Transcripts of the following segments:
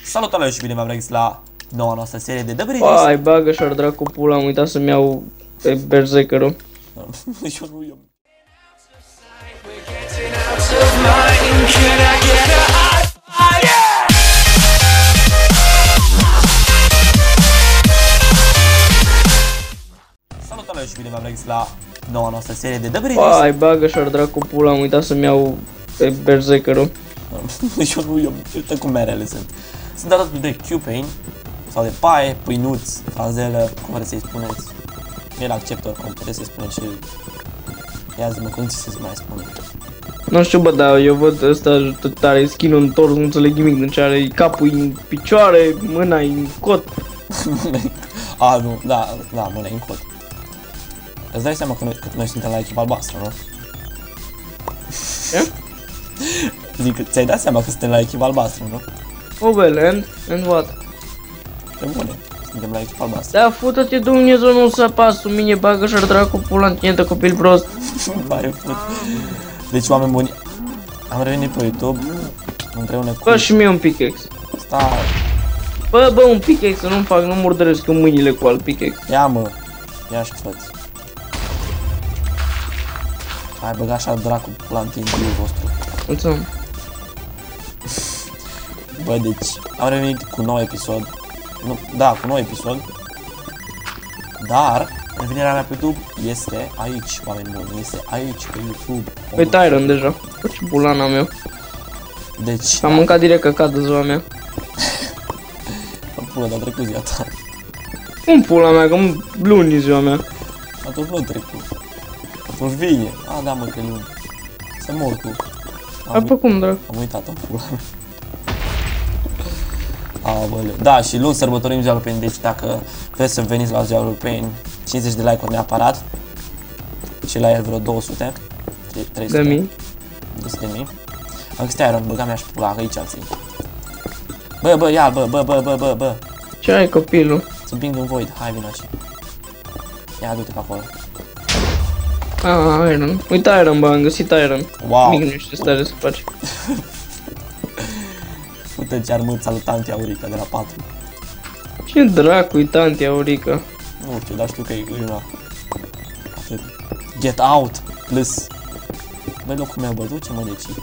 Salutare și bine v-am regăsit la noua noastră serie de Dăbării. Ai, bagă și-ar dracu pula, am uitat să-mi iau pe Berserker-ul. Eu nu eu. Salutare și bine v-am regăsit la noua noastră serie de Dăbării. Ai, bagă și-ar dracu pula, am uitat să-mi iau pe Berserker-ul. Eu nu eu. Uite cum merele sunt. Sunt alături de Q-Pain sau de paie, pâinuț, franzelă, cum vreți să-i spuneți. El acceptă oricum, puteți să-i spuneți și... Ia zi-mă, cum ți se mai spune? Nu știu, bă, dar eu văd ăsta tot are skin-ul în tors, nu înțeleg nimic, deci are capul în picioare, mâna în cot. A, nu, da, mâna în cot. Îți dai seama că noi suntem la echipa albastră, nu? Ce? Zic, ți-ai dat seama că suntem la echipa albastră, nu? Oh, well, and what? Pe bune, suntem la echipa albastră. Da, fută-te Dumnezeu, nu să apasă mine, bagă și-ar dracu pula, în tine de copil prost. Pare fut. Deci, oameni buni, am revenit pe YouTube împreună cu... Bă, și mie un pickaxe. Stai. Bă, un pickaxe, nu-mi fac, nu murdăresc eu mâinile cu alt pickaxe. Ia, mă, ia și fă-ți. Hai, băga așa dracu pula în timpiul vostru. Mulțumim. Bă, deci, am revenit cu un nou episod. Nu, da, cu un nou episod. Dar, revenirea mea pe YouTube este aici, oameni buni, este aici, pe YouTube. Pe Tyron deja. Bă, ce bulana meu. Deci, Am mâncat direct căcat de ziua mea. pula, dar trecut ziua ta. Cum pula mea, că luni ziua mea. Atunci nu trecut. Atunci vine. A, da, mă, că luni. Să mor cu. Apă cum, drag? Am uitat în pula mea. Aoleu. Da, și luni sărbătorim ziua lui Pain, deci dacă vreți să veniți la ziua lui Pain, 50 de like-uri neapărat. Și la el vreo 200. 300 De mii. 200 de mii. Am găsit Iron, băga mea și pula, că aici ții. Bă, ia, bă. Ce ai, copilul? Să împing un void, hai vino aici. Ia, du-te pe acolo. Iron. Uite Iron, bă, am găsit Iron. Wow. Mic nu știu stare să faci. Uite ce armânt salutanti Aurica de la 4. Ce dracu-i tanti Aurica? Nu știu, dar știu că e una. Atât. Get out, plus. Băi, locul meu, bă, duce-mă de ci.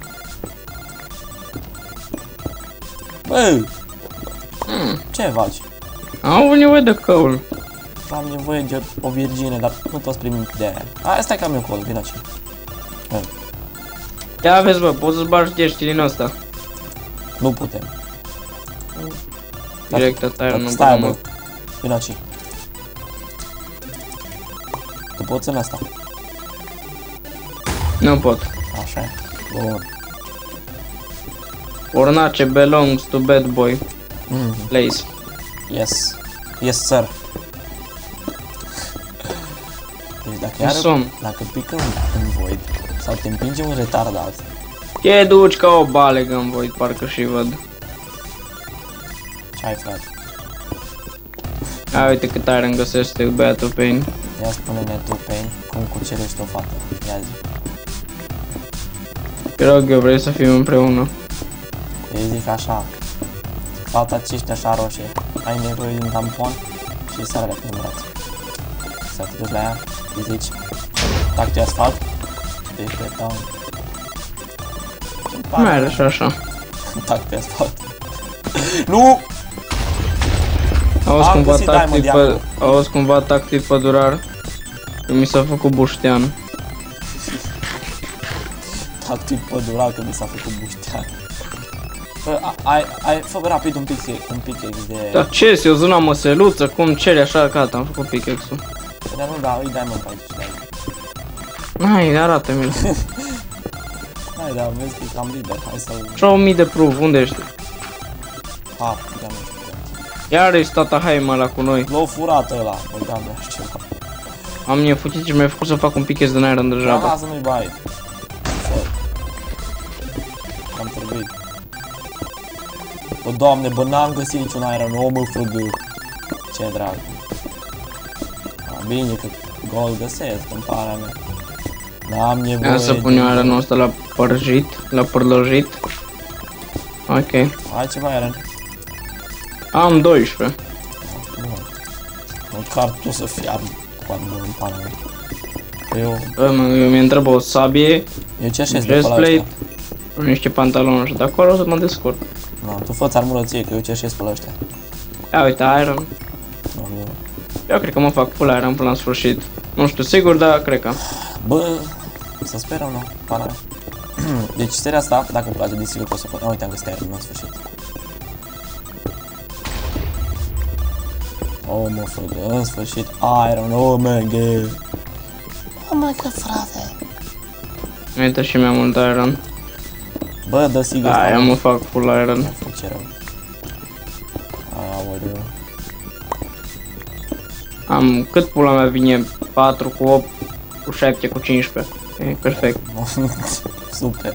Bă! Ce faci? Am avut nevoie de căul. Am nevoie de o virgine, dar nu toți primim de aia. Stai că am eu acolo, vin aici. Ia vezi, bă, poți să-ți bagi chestii din ăsta. Nu putem. Direct at Iron, nu stai, mă. bă. Vin aici. Tu poți în asta. Nu pot. Așa e. Bun. Ornace belongs to bad boy. Place. Yes. Yes, sir. Deci dacă pică în void sau te împinge un retardat. Te duci ca o balegă în void, parcă și văd. Ce ai, frate? Hai, uite cât Iron găsește băiatul Pain. Ia spune-ne tu, Pain, cum cucerești o fată. Ia zi. Te rog eu, vrei să fim împreună. Eu zic așa. Fata ce ești așa roșie. Ai nevoie de un tampon și să arăt în braț. Să te duci la ea, îi zici. Dacă tu asfalt, deci te dau. Mai are și așa. Dacă tu asfalt. Nu! Auzi cumva tactic pădurar. Că mi s-a făcut buștean. Tactic pădurar că mi s-a făcut buștean. Bă, fă rapid un pickaxe de... Dar ce, eu zona măseluță, cum ceri așa, gata, am făcut pickaxe-ul. Dar nu, da, îi dai mă pe aici, dai. Hai, arată-mi-l. Hai, da, vezi că e cam liber, hai să-l... Și 1000 de proof, unde ești? Da, mă. Iar ești tata Haim ăla cu noi. L-au furat ăla, bă, da, mea și ceva. Am nefutit și mi-ai făcut să fac un pickaxe din Iron degeaba. Lasă, nu-i bai. Am trebuit. Bă, doamne, bă, n-am găsit niciun Iron, o mă frăgă. Ce drag. Bine că gol găsesc, în para mea. N-am nevoie. Ia să pun eu Iron-ul ăsta la părjit, la părlojit. Ok. Hai ceva, Iron. Am 12. Măcar tu să fii foarte bun în pana mea. Eu mi întreb o sabie, Eu cerșesc de pe la ăștia. breastplate, niște pantaloni și de acolo o să mă descurc. Nu, tu fă-ți armură ție, că eu cerșesc pe la ăștia. Ia uite, iron. Nu. Eu cred că mă fac full iron până la sfârșit. Nu știu sigur, dar cred că. Bă, să sperăm, nu, pana mea. Deci seria asta, dacă îmi place, desigur că o să pot. Uite, am găsit iron în sfârșit. Oh, mă, frate, în sfârșit, iron, oh my god. Oh my god, frate. Uite și mi-am mult iron. Bă, dă sigur. Da, eu mă fac full iron. Nu știu ce rău. Aoleu. Am, cât pula mea vine? 4 cu 8, cu 7, cu 15. E perfect. Super.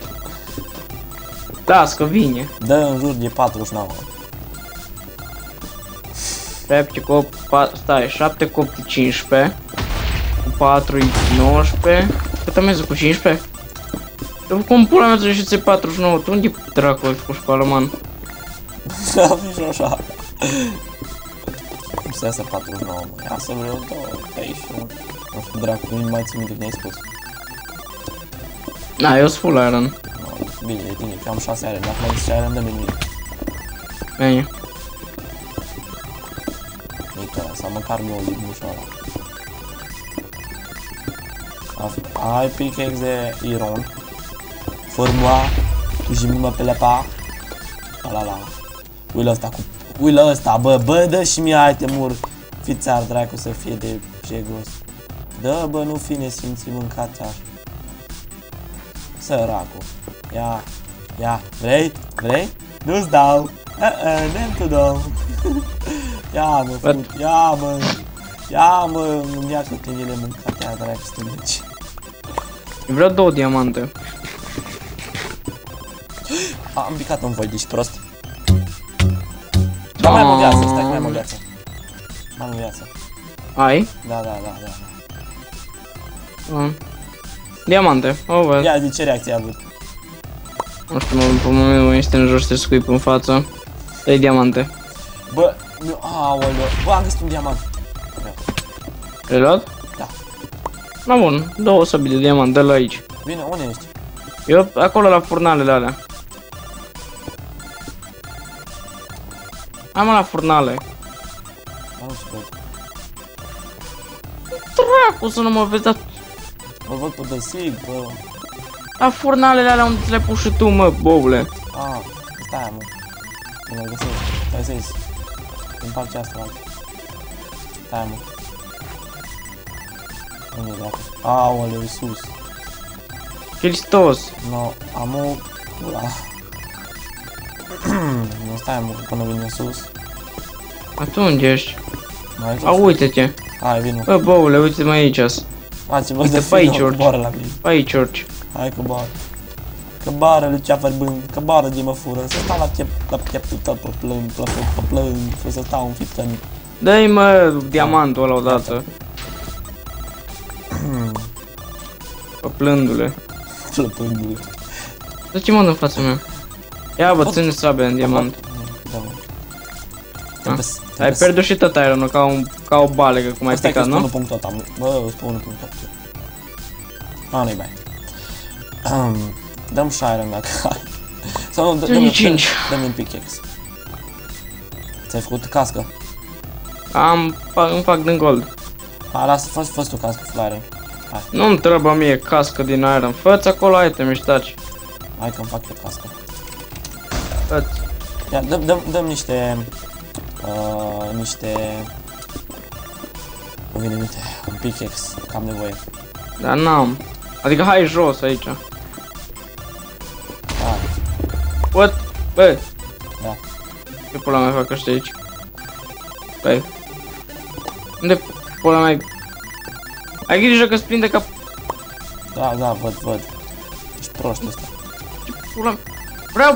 Las că vine. Dă în jur de 49. 7 cu 8, 4, stai, 7 cu 8 e 15. Cu 4 e 19. Cât am mers cu 15? Cum pula mea să și 49? Tu unde dracu ai făcut școală, man? Am nici așa. Cum să iasă 49, mă? Ia să vreau 31. Nu știu, dracu, nu mai țin minte că ne-ai spus. Da, eu sunt full iron. No, bine, e tine, că am 6 iron. Dacă mai zici iron, dă-mi nimic. Bine. Victoria, sau măcar gol din mușa ăla. Ai pickaxe de iron. Formula, tu și mă pe lepa. La. Uite ăsta cu... Uite ăsta, bă, dă și mie itemuri. Fițar, dracu, să fie de jegos. Dă, bă, nu fi nesimțit, mâncați așa. Săracu. Ia, vrei? Nu-ți dau. Nem tu dau. Ia, mă, fut, ia, mă, îmi ia câtenile mâncate, aia, dracu, stândici. Vreau 2 diamante. Am picat în voi, deci prost. Dar mai am o viață, stai că mai am o viață. Mai am o viață. Ai? Da. Diamante, o văd. Ia zi ce reacție ai avut. Nu știu, pe moment mă este în jos, te scuip în față. 3 diamante. Bă, aoleu, bă, am găsit un diamant. Reluat? Da. Na bun, 2 sabili de diamant, dă-l aici. Bine, unde ești? Eu acolo la furnalele alea. Hai mă la furnale. Nu știu, văd. Dracu să nu mă vezi, dar Îl văd pe Dăsig, bă. la furnalele alea unde ți le-ai pus și tu, mă, boule. Stai, mă. Nu mă găsesc. Stai să ies. Îmi fac ce asta, mă. Stai, mă. Unde e dracu? Aoleu, sus. Hristos. No, am o... Ula. Nu, stai, mă, până vine sus. Atunci ești. Mai jos. A, uite-te. Hai, vino. Bă, boule, uite-mă aici. Hai, vă Uite, de pe aici film, urci. coboară la mine. Pe aici urci. Hai, coboară. Coboară, lui Ceafăr Bând, coboară de mă fură. Să stau la pieptul tău pe plâng, să stau un fităn. Dă-i, mă, diamantul ăla odată. Pe plândule. Plăpându-le. Dă ce mă în fața mea? Ia, bă, ține sabia în diamant. Da, mă. Ai pierdut și tot iron-ul ca o balegă, cum ai picat, nu? Stai că spun punctul ăsta, bă, spun punctul ăsta. Nu-i bai. Dăm și iron dacă ai. Sau nu, dă-mi 5. Dă-mi un pickaxe. Ți-ai făcut cască? Îmi fac din gold. Hai, lasă, fă-ți tu cască, full iron. Hai. Nu-mi trebuie mie cască din iron. Fă-ți acolo item și taci. Hai că-mi fac eu cască. Fă-ți. Ia, dăm niște... Nu vine minte, un pickaxe, că am nevoie. Dar n-am. Adică hai jos aici. Hai. What? Bă. Da. Ce pula mea fac ăștia aici? Băi. Unde pula mea? Ai grijă că-ți prinde cap... Da, văd. Ești prost ăsta. Ce pula mea? Vreau...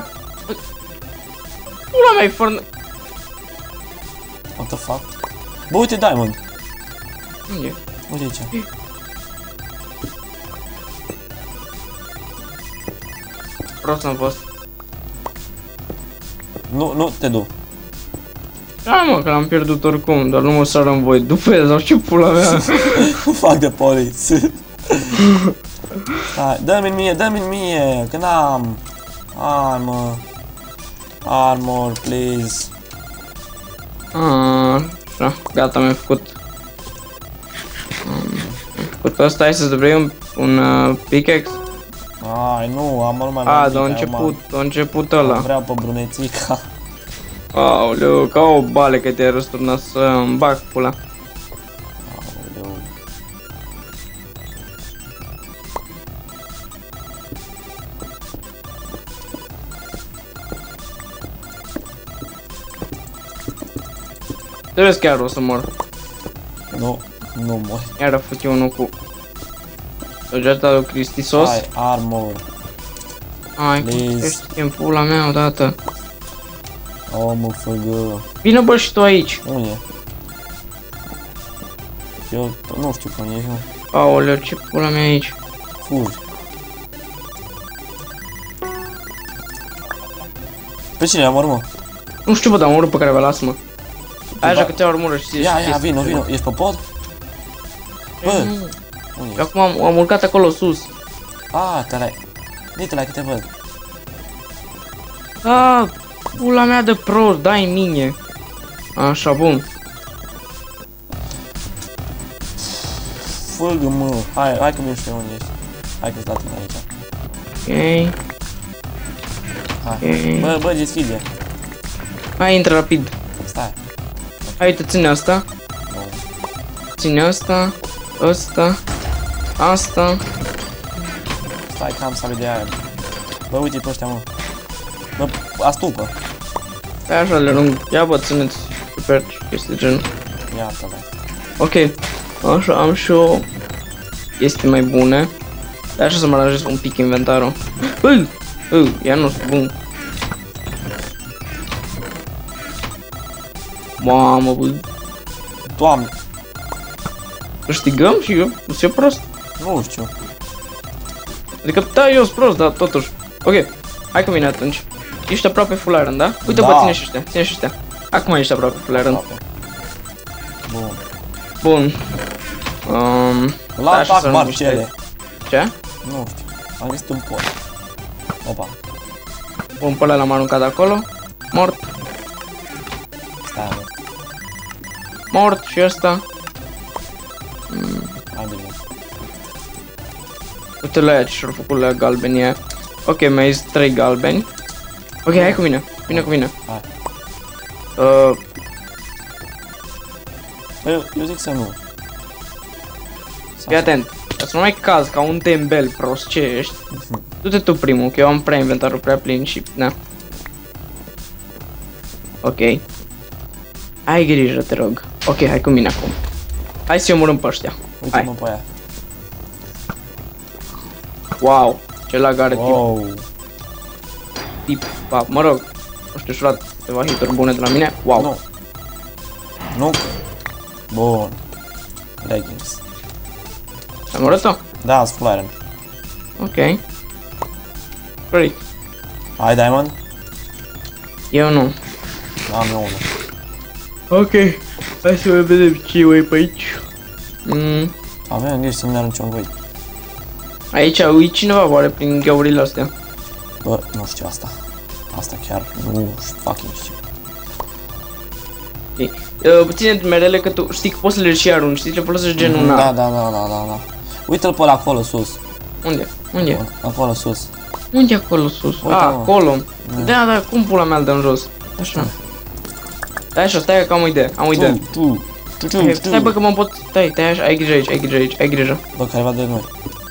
Pula mea-i forn... What the fuck? Bă, uite diamond. Unde e? Uite aici. Prost am fost. Nu te du. Da, mă, că l-am pierdut oricum, dar nu mă sară în voi după el sau ce pula mea. Fuck the police. Hai, dă-mi mie, că n-am. Armor. Armor, please. Da, gata, mi-am făcut. Pe ăsta, hai să-ți vrei un pickaxe? Ai, nu, am mai de început ăla. Vreau pe brunețica. Aoleu, ca o bale că te-ai răsturnat să-mi bag pula. Aoleu. Trebuie chiar o să mor. Nu mori. Iar a făcut unul cu săgeata lui Cristisos. Hai, armor. Hai, please. în pula mea odată. Oh, mă făgă. Vino bă și tu aici. Unde? Eu nu știu cum ești, nu. Aoleu, ce pula mea aici? Fugi. Pe cine am mă? Nu știu bă, dar am omorât pe care vă las mă. Hai așa că te-am omorât și Ia, vino. Ești pe pod? Bă, unde acum am urcat acolo sus. Dă-te la că te văd. Pula mea de prost, dai mine. Așa, bun. Făgă, mă. Hai că nu știu unde ești. Hai că-ți dat aici. Ok. Hai. Bă, deschide. Hai, intră rapid. Stai. Hai, uite, ține asta. Ține asta. Asta. Asta. Stai că am salut de aia. Bă, uite pe ăștia, mă. Bă, astupă. Stai așa, le rung. Ia bă, țineți super chestii de genul. Iată-le. Ok. Așa, am și o chestii mai bune. Dar așa să mă aranjez un pic inventarul. Ia nu sunt bun. Mamă, bă. Doamne. Câștigăm și eu? Nu sunt prost? Nu știu. Adică, da, eu sunt prost, dar totuși. Ok, hai cu mine atunci. Ești aproape full iron, da? Uite, da. bă, ține și ăștia. Acum ești aproape full iron. Bun. La atac Marcele. Ce? Nu știu. Am găsit un pod. Opa. Bun, pe ăla l-am aruncat acolo. Mort. Stai, mă. Mort și ăsta. Hai bine. Uite la aia ce și-au făcut la galbeni aia. Ok, mai zis 3 galbeni. Ok, hai cu mine. Vine cu mine. Hai. Eu zic să nu. Fii atent. Ca să nu mai caz ca un tembel prost, ce ești? Du-te tu primul, că eu am prea inventarul prea plin și... na. Ok. Ai grijă, te rog. Ok, hai cu mine acum. Hai să-i omorâm pe ăștia. Uite-mă pe aia. Wow, ce lag are Wow. tip, mă rog. Nu știu, și-a luat câteva hituri bune de la mine. Wow. Nu. Bun. Leggings. Ai omorât-o? Da, sunt full iron. Ok. Great. Ai diamond? Eu nu. Am eu unul. Ok. Hai să vedem ce e pe aici. Avem grijă să nu ne aruncem voi. Aici ui cineva oare prin găurile astea? Bă, nu știu asta. Asta chiar nu fucking știu. Ține merele că tu știi că poți să le și arunci, știi ce folosești genul Da. Uite-l pe ăla acolo sus. Unde? Unde? Acolo sus. Unde acolo sus? Acolo. Da, cum pula mea dă în jos? Așa. Stai așa, stai că am o idee, Stai bă că mă pot... Stai așa, ai grijă aici, ai grijă. Bă, careva de noi.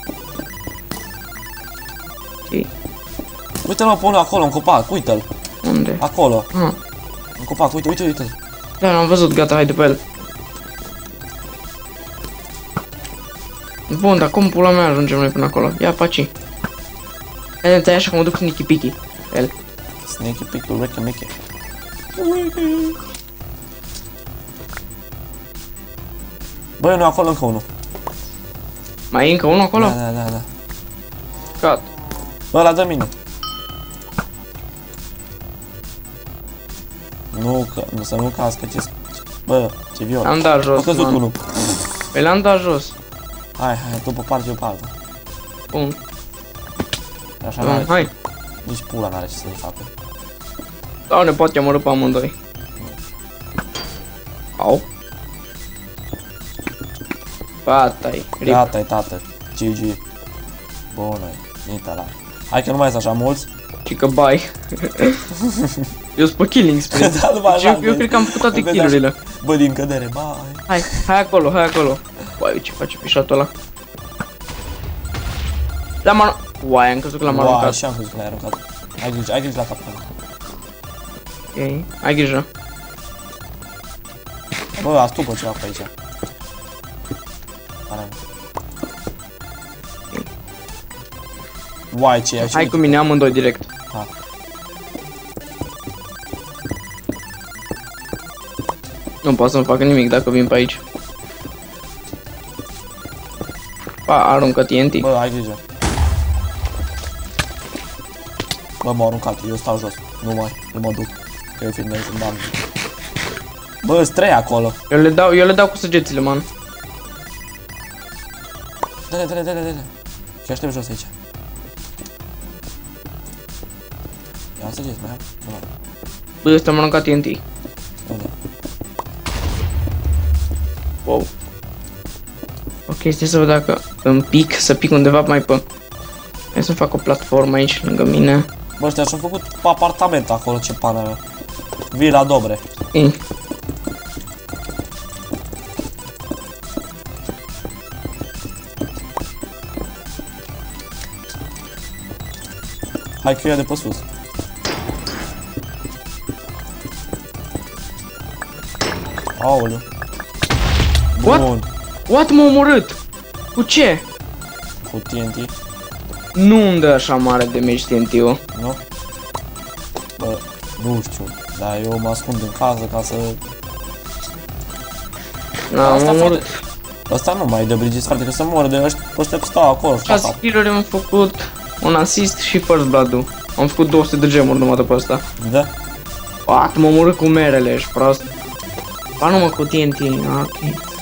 Ok. Uite-l mă pe unul acolo, în copac, uite-l. Unde? Acolo. În copac, uite. Da, l-am văzut, gata, hai de pe el. Bun, dar cum pula mea ajungem noi până acolo? Ia, paci. Hai, stai așa că mă duc sneaky picky. El. Sneaky picky, Ricky Mickey. Bă, eu nu acolo încă unul. Mai e încă unul acolo? Da. Gata. Bă, ăla dă mine. Nu, că, nu să nu cască, ce... Bă, ce viol. Am dat jos, a căzut man. unul. Păi l-am dat jos. Hai, tu pe parte, eu pe alta. Bun. Așa n-are, Hai. nici pula n-are ce să-i facă. Doamne, poate am pe amândoi. Au. Gata-i. Gata-i, tată. GG. Bună-i. Nita la. Hai că nu mai sunt așa mulți. Și că bai. Eu sunt pe killing spree. Da, nu mai Deci eu cred că am făcut toate killurile. Bă, din cădere, bai. Hai acolo, hai acolo. Uai, ce face pișatul ăla? L-am aruncat. Uai, am crezut că l-am aruncat. Uai, și am crezut că l-ai aruncat. Ai grijă la capul. Ok, ai grijă. Bă, astupă ceva pe aici. Uai, ce e? Hai cu mine, amândoi direct. Ha. Nu pot să-mi facă nimic dacă vin pe aici. Pa, aruncă TNT. Bă, ai grijă. Bă, m-au aruncat, eu stau jos. Nu mă duc. Că eu filmez în bani. Bă, îți trei acolo. Eu le dau cu săgețile, man. Dă-le. Și aștept jos aici. Ia săgeți, mai am. Bă, ăsta m-a aruncat TNT. Unde? Wow. Ok, stai să văd dacă îmi să pic undeva mai pe... Hai să fac o platformă aici, lângă mine. Bă, ăștia și-au făcut apartament acolo, ce pana mea. Vila Dobre. Hai că eu de pe sus. Aoleu. What? Bun. What, m-a omorât? Cu ce? Cu TNT. Nu îmi dă așa mare damage TNT-ul. Nu? Bă, nu știu. Dar eu mă ascund în casă ca să... M-a omorât. Ăsta nu mai dă Brigis, frate, că să moară de ăștia stau acolo. 6 kill-uri am făcut, un assist și first blood-ul. Am făcut 200 de gemuri numai după asta. Da? What, m-a omorât cu merele, ești prost. Ba nu mă, cu TNT, ok.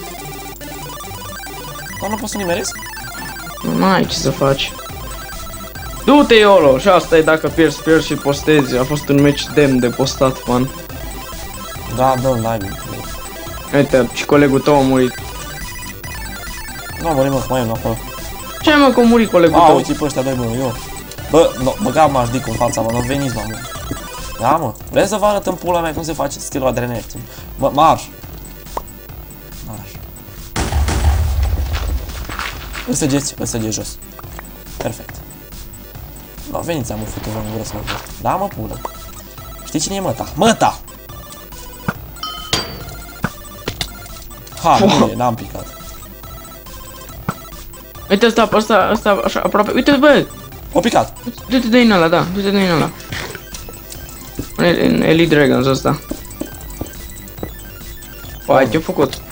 Dar nu poți să nimerezi? Nu ai ce să faci. Du-te, YOLO! Și asta e dacă pierzi și postezi. A fost un match demn de postat, man. Da, dă-l, n-ai. Uite, și colegul tău a murit. Nu am murit, mă, că mai e unul acolo. Ce mă, că a murit colegul A, tău? uite pe ăștia doi, mă, eu. Bă, băga m-aș dic în fața, mă, nu veniți, mă. Da, mă, vreți să vă arăt în pula mea cum se face stilul adrenalin? Mă, marș. Îl săgeți jos. Perfect. No, veniți, am făcut în gură să mă văd. Da, mă, pulă. Știi cine e măta? Măta! Ha, nu e, n-am picat. Uite ăsta, așa, aproape. Uite, bă! O picat. Du-te de în ăla, da, du-te de în ăla. În Elite Dragons ăsta. Păi, ce-a făcut?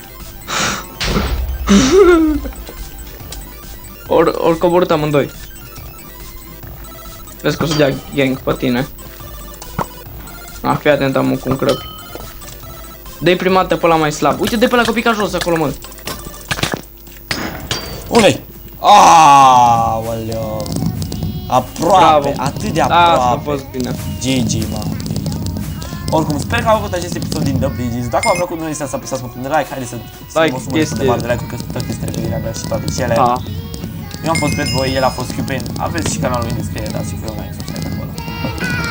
Ori coborât amândoi. Vezi că o să dea gang pe tine. A, fii atent, am cum crăpi. Dă-i prima dată pe ăla mai slab. Uite, dă-i pe ăla că pica jos acolo, mă. Unde-i? Aoleu. Aproape, Bravo. atât de Asta a aproape. fost bine. GG, mă. Oricum, sper că am făcut acest episod din The Bridges. Dacă v-a plăcut, nu uitați să apăsați butonul de like. Haideți să Like, mă sumă de mare de like-uri, că sunt toate stăpânirea mea și toate cele. Eu am fost Bad Boy, el a fost Q-Pain. Aveți și canalul în descriere, dați și voi un like, subscribe acolo.